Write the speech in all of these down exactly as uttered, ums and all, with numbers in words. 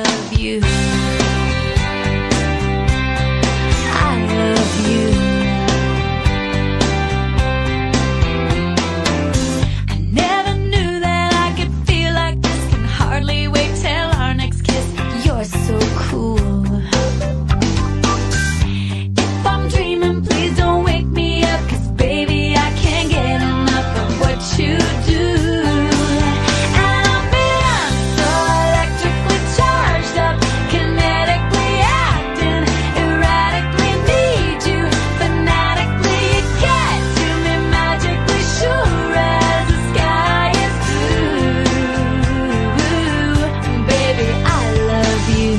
love you. I love you. I never knew that I could feel like this. Can hardly wait till our next kiss. You're so cool. If I'm dreaming, please don't wake me up, 'cause baby, I can't get enough of what you do. And I'm being so electrically charged up, kinetically acting, erratically need you, fanatically you get to me, magically sure as the sky is blue. Baby, I love you.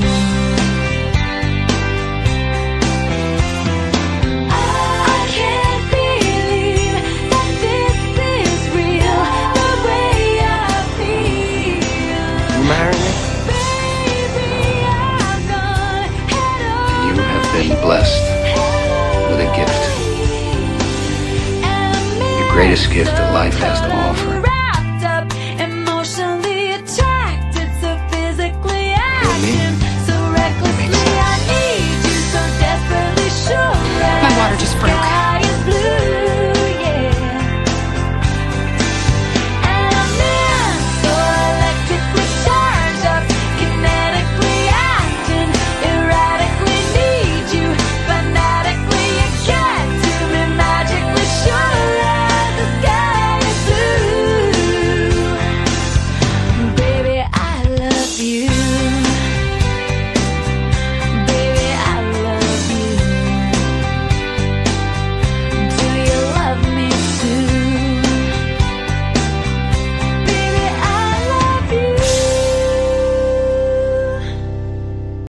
I can't believe that this is real, the way I feel. You marry me? Baby, I'm gonna head on. You have been blessed with a gift. The greatest gift that life has to offer.